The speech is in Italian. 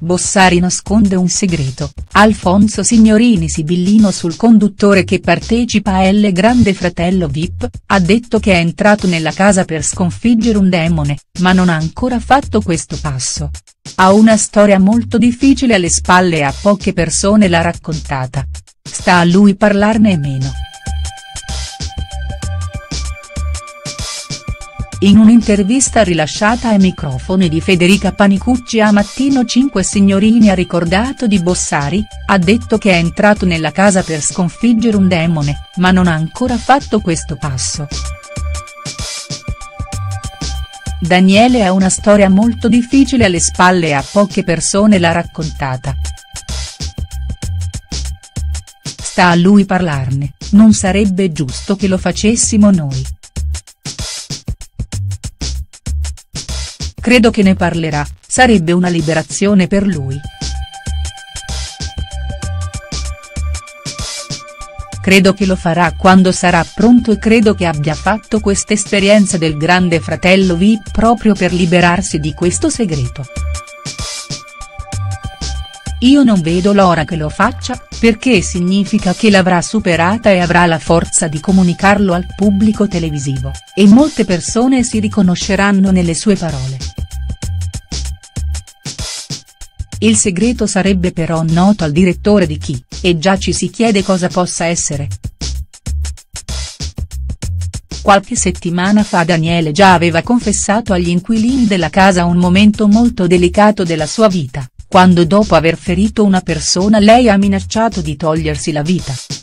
Bossari nasconde un segreto, Alfonso Signorini sibillino sul conduttore che partecipa a Il Grande Fratello VIP, ha detto che è entrato nella casa per sconfiggere un demone, ma non ha ancora fatto questo passo. Ha una storia molto difficile alle spalle e a poche persone l'ha raccontata. Sta a lui parlarne meno. In un'intervista rilasciata ai microfoni di Federica Panicucci a Mattino 5 Signorini ha ricordato di Bossari, ha detto che è entrato nella casa per sconfiggere un demone, ma non ha ancora fatto questo passo. Daniele ha una storia molto difficile alle spalle e a poche persone l'ha raccontata. Sta a lui parlarne, non sarebbe giusto che lo facessimo noi. Credo che ne parlerà, sarebbe una liberazione per lui. Credo che lo farà quando sarà pronto e credo che abbia fatto questa esperienza del Grande Fratello VIP proprio per liberarsi di questo segreto. Io non vedo l'ora che lo faccia, perché significa che l'avrà superata e avrà la forza di comunicarlo al pubblico televisivo, e molte persone si riconosceranno nelle sue parole. Il segreto sarebbe però noto al direttore di Chi, e già ci si chiede cosa possa essere. Qualche settimana fa Daniele già aveva confessato agli inquilini della casa un momento molto delicato della sua vita, quando dopo aver ferito una persona lei ha minacciato di togliersi la vita.